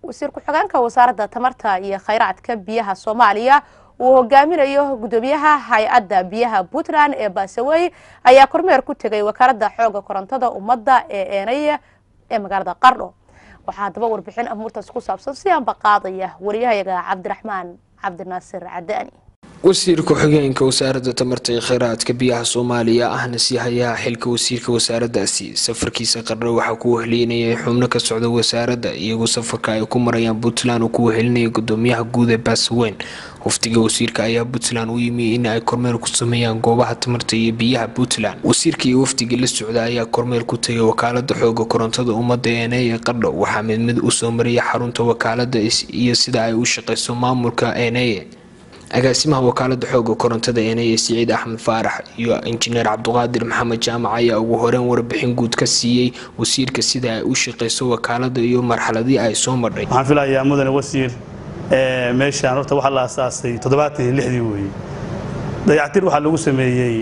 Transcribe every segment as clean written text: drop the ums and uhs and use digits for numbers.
wasiir ku-xigeenka wasaaradda tamarta iyo kheyraadka biyaha Soomaaliya uu hogaaminayo gudoomiyaha hay'adda biyaha Puntland ee Baasawey ayaa kormeer ku tagay wakaaladda xooga korontada ummadda ee Eenay ee magaalada Qardho. waxaa daba warbixin amuurtaas ku saabsan si aan baqaadaya wariyahayaga Cabdiraxmaan Cabdinaasir Cadaani. wasiir ku-xigeenka wasaaradda tamarta iyo kheyraadka biyaha Soomaaliya ahna si hayaa xilka wasiirka wasaaraddaasi safarkiisa Qardho waxa ku wehlinayay xubno ka socda wasaaradda iyagoo safarka ay ku marayaan Puntland oo ku wehlinayay gudoomiyaha guud ee Baasawey. wafdiga wasiirka ayaa Puntland u yimi in ay kormeer ku sameeyaan goobaha tamarta iyo biyaha Puntland. wasiirka iyo wafdiga la socda ayaa kormeer ku tagay wakaaladda xooga korontada ummadda ee Qardho waxa mid u soo mariyay xarunta wakaaladda iyo sida ay u shaqeyso maamulka Eenay. agaasimaha wakaaladda xooga korontada Eenay Saciid Axmed Faarax iyo injineer Cabduqaadir Maxamed Jaamac ayaa ugu horeen warbixin guud ka siiyay wasiirka sida ay u shaqeyso wakaaladda iyo marxaladii ay soo martay. waxaan filayaa mudane wasiir meeshaan horta waxa la aasaasay 76 weey dayactir waxa lagu sameeyay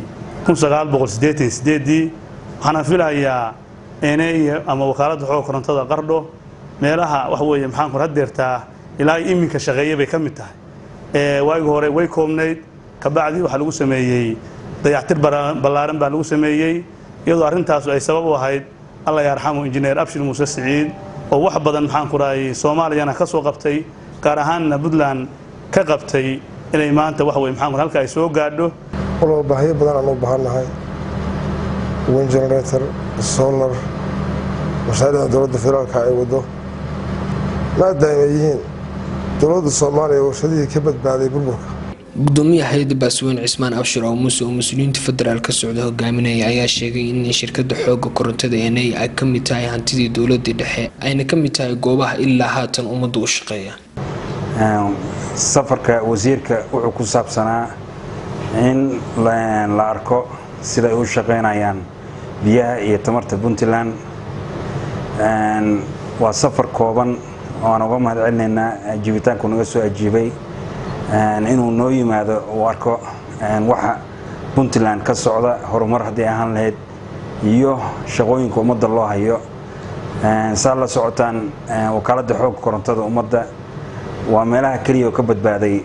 1988 waxaan filayaa Eenay ama wakaaladda xooga korontada Qardho meelaha wax weeye maxaan ku hadeertaa ilaa iminka shaqeeyay bay kamid tahay waagi hore way koobnayd ka bacdi waxa lagu sameeyay dayactir balaaran baa lagu sameeyay iyadoo arintaas ay sabab u ahayd Allah yarxamo injineer Abshir Muuse Saciid oo wax badan maxaan ku raayay Soomaaliyana ka soo qabtay gaar ahaan Puntland ka qabtay inay maanta wax weey maxaan halka ay soo gaadho oo baahiyo badan aan u baahanahay wind generator solar mashaariicda dowladda federaalka ay wado maadaama ay yihiin dowladda Soomaaliya warshadihii ka badbaaday burburka. gudoomiyaha hay'adda Baasawey Cismaan Abshir oo mas'uuliyiinta federaalka socda hogaaminaya ayaa sheegay in shirkadda xooga korontada Eenay ay ka mid tahay hantidii dowladda dhexe ayna ka mid tahay goobaha ilaa haatan ummadda u shaqeeya. safarka wasiirka wuxuu ku saabsanaa in la arko sida ay u shaqeynayaan biyaha iyo tamarta Puntland. waa safar kooban oo uga mahadcelinaynaa jibitaanku naga soo ajiibay inuu noo yimaado oo arko waxa Puntland ka socda horumar hadii ahaan lahayd iyo shaqooyinka ummadda loo hayo. saal la socotaan wakaaladda xooga korontada ummadda waa meelaha kaliya oo ka badbaaday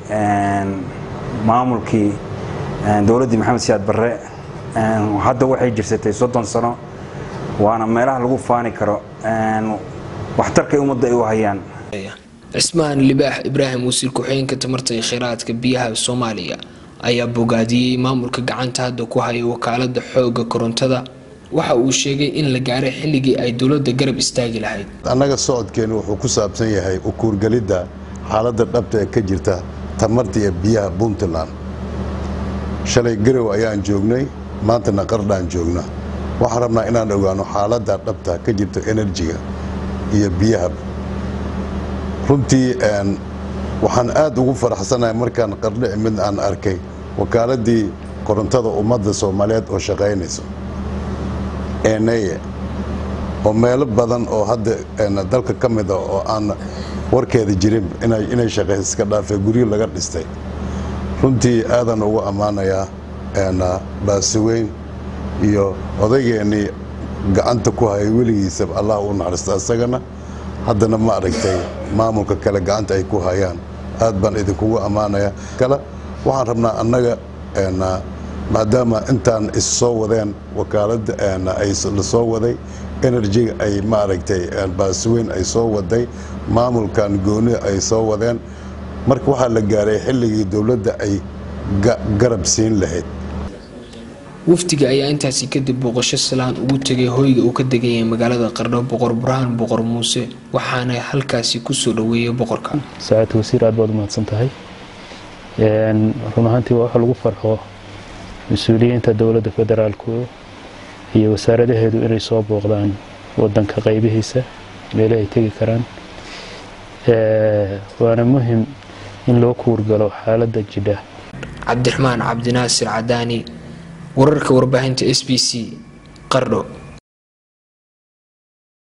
maamulkii dowladda Maxamed Siyaad Barre hadda waxay jirsatay 30 sano waana meelaha lagu faani karo waxtarka ummadda ay u hayaan. Cismaan Libaax Ibraahim wasiir ku-xigeenka tamarta iyo kheyraadka biyaha Soomaaliya ayaa bogaadiyay maamulka gacanta hadda ku haya wakaaladda xooga korontada waxa uu sheegay in la gaaray xilligii ay dowladda garab istaagi lahayd. annaga socodkeenu wuxuu ku saabsan yahay u kuurgalidda xaaladda dhabta ee ka jirta tamarta iyo biyaha Puntland. shalay garow ayaan joognay maantana Qardhaan joognaa. waxaan rabnaa inaan ogaano xaaladda dhabta ka jirta energy-ga iyo biyaha. runtii waxaan aad ugu faraxsanahay markaan Qardho mid aan arkay wakaaladii korontada ummadda Soomaaliyeed oo shaqeynayso Eenay oo meelo badan oo hadda dalka ka mid ah oo aan warkeeda jirin inay shaqeyso iska dhaafay guryo laga dhistay. runtii aadan ugu amaanayaa Baasawey iyo odaygeeni gacanta ku hayay weligiisa Allah uu naxariisto asagana haddana ma aragtay maamulka kale gacanta ay ku hayaan aad baan idinku amaanaya kala waxaan rabnaa annaga maadaama intaan is soo wadeen wakaaladda ay la soo waday energy ay ma aragtay Baasawey ay soo waday maamulkan gooni ay soo wadeen marka waxa la gaaray xilligii dawladda ay garab siin lahayd. wafdiga ayaa intaasi kadib booqasho salaan ugu tagay hoyga uu ka degay magaalada Qardho boqor Burhaan boqor Muuse waxaana halkaasi ku soo dhaweeyay boqorka. saacad wasiir aad baad mahadsan tahay run ahaantii waxa lagu farxo mas'uuliyiinta dowladda federaalku iyo wasaaradaheedu inay soo booqdaan wadanka qaybihiisa meel ay tagi karaan waana muhiim in loo kuurgalo xaaladda jidha. Cabdiraxmaan Cabdinaasir Cadaani wararka warbaahinta SBC Qardho.